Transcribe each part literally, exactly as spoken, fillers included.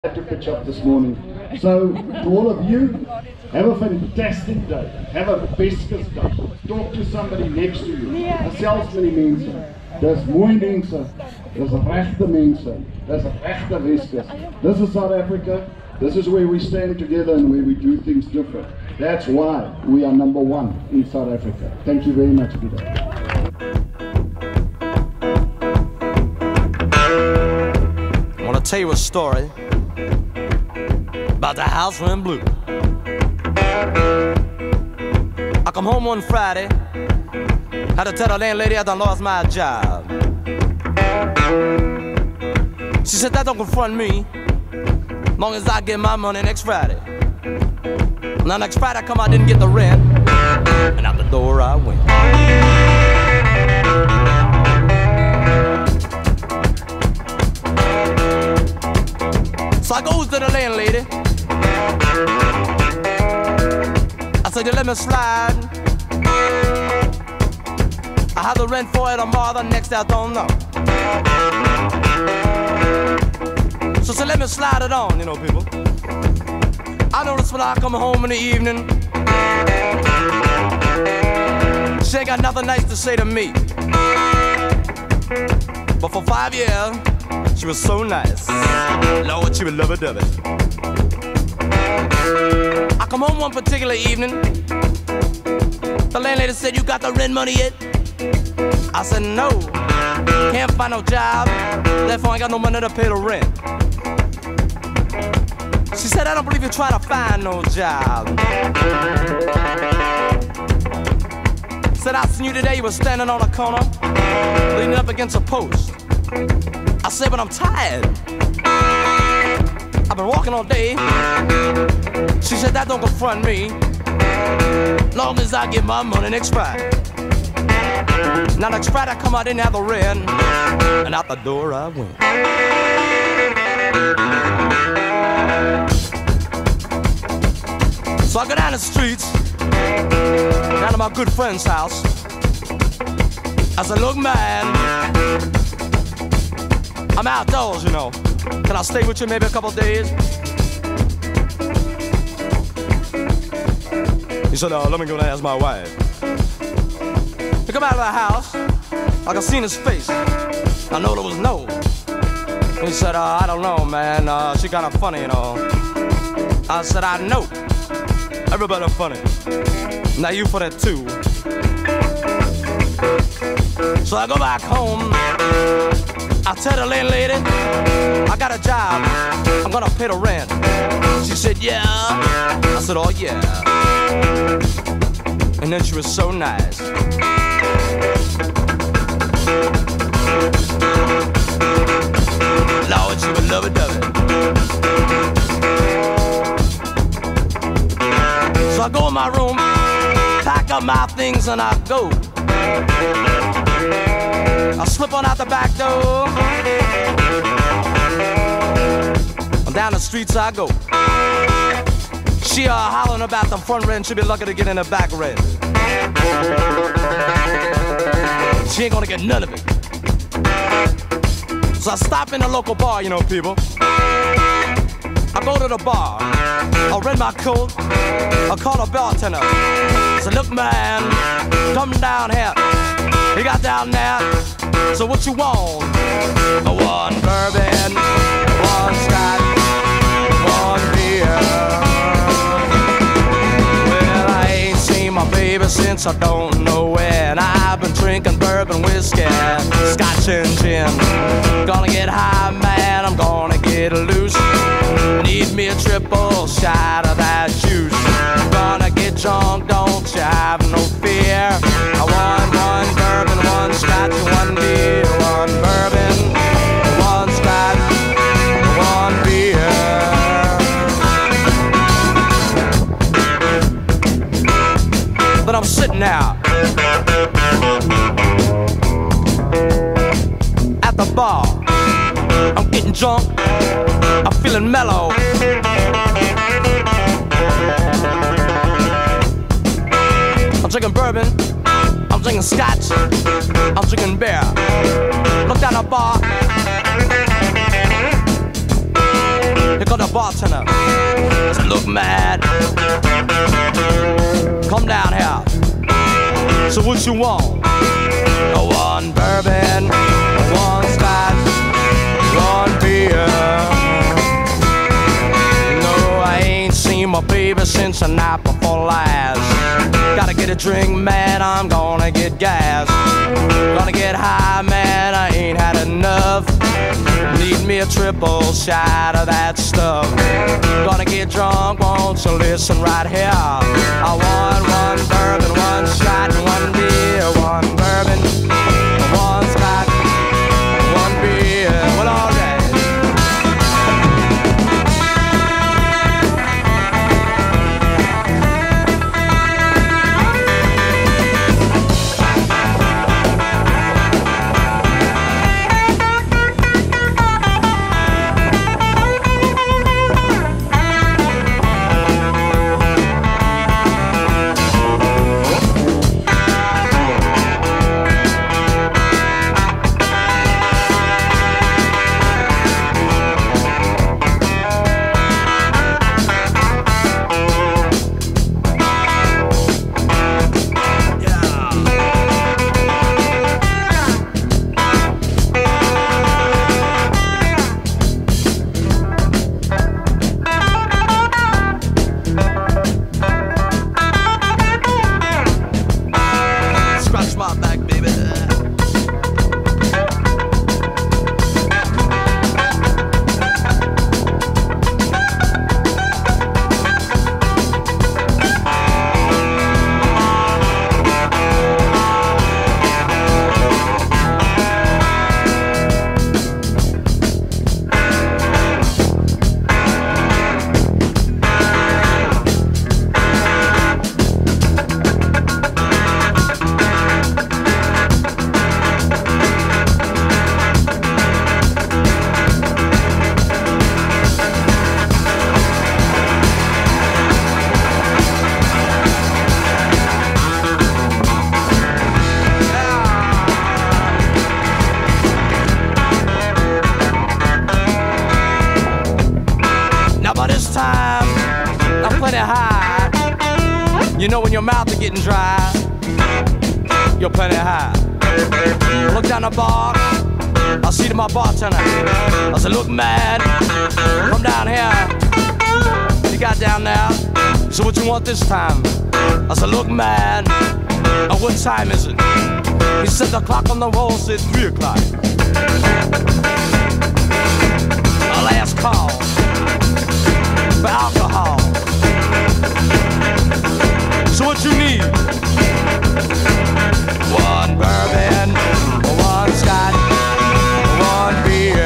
had to pitch up this morning. So, to all of you, have a fantastic day. Have a bestes dag. Talk to somebody next to you. Gesels met die mense. Dis mooi mense. Dis regte mense. Dis regte Weskus. This is South Africa. This is where we stand together and where we do things different. That's why we are number one in South Africa. Thank you very much, Peter. I want to tell you a story about the house went blue. I come home one Friday, had to tell the landlady I done lost my job. She said that don't confront me, long as I get my money next Friday. Now next Friday I come, I didn't get the rent, and out the door I went. So I goes to the landlady. I said, you let me slide. I have the rent for it tomorrow, the next day I don't know. So she let me slide it on, you know, people. I notice when I come home in the evening, she ain't got nothing nice to say to me. But for five years, she was so nice. Lord, she was lovey-dovey. I come home one particular evening. The landlady said, you got the rent money yet? I said, no. Can't find no job. Therefore, I ain't got no money to pay the rent. She said, I don't believe you're trying to find no job. Said, I seen you today. You were standing on a corner, leaning up against a post. I said, but I'm tired. I've been walking all day. She said, that don't confront me, long as I get my money next Friday. Now next Friday I come out, didn't have the rent, and out the door I went. So I go down the streets, down to my good friend's house. I said, look, man, I'm outdoors, you know. Can I stay with you maybe a couple days? He said, uh, let me go and ask my wife. He come out of the house, I could see his face. I know there was no. He said, uh, I don't know, man, uh, she kinda funny, you know. I said, I know. Everybody funny. Now you for that too. So I go back home. I tell the landlady, I got a job, I'm gonna pay the rent. She said, yeah. I said, oh yeah. And then she was so nice. Lord, she was lovey-dovey. So I go in my room, pack up my things and I go. I slip on out the back door. And down the streets I go. She uh, hollering about the front rent. She'll be lucky to get in the back rent. She ain't gonna get none of it. So I stop in the local bar, you know, people. I go to the bar. I rent my coat. I call the bartender. I said, look, man, come down here. He got down there. So what you want? One bourbon, one scotch, one beer. Well, I ain't seen my baby since I don't know when. I've been drinking bourbon, whiskey, scotch and gin. Gonna get high, man, I'm gonna get loose. Need me a triple shot of that juice. Gonna get drunk, don't you have no fear. I want one bourbon, one scotch, one beer. One bourbon, one scotch, one beer. But I'm sitting out at the bar. I'm getting drunk, I'm feeling mellow. I'm drinking bourbon, I'm drinking scotch, I'm drinking beer. Look down the bar, Got the bartender. I said, look, man, come down here. So what you want? One bourbon, one scotch, one beer. No, I ain't seen my baby since the night before last. Gotta get a drink, man, I'm gonna get gas. Gonna get high, man, I ain't had enough. Need me a triple shot of that stuff. Gonna get drunk, won't you listen right here? I want one bourbon, one shot, and one beer. One bourbon, one scotch, one beer. Well, all right. You know when your mouth is getting dry, you're plenty high. Look down the bar, I see to my bartender. I said, look, man, come down here. You got down there. So what you want this time? I said, look, man, uh, what time is it? He said the clock on the wall said three o'clock. A last call for alcohol. So what you need? One bourbon, one scotch, one beer.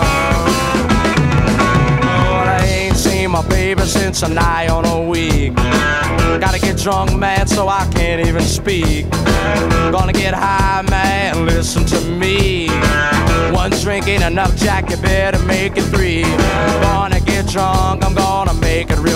Lord, I ain't seen my baby since a nigh on a week. Gotta get drunk, man, so I can't even speak. Gonna get high, man, listen to me. One drink ain't enough, Jack, you better make it three. Gonna get drunk, I'm gonna make it real.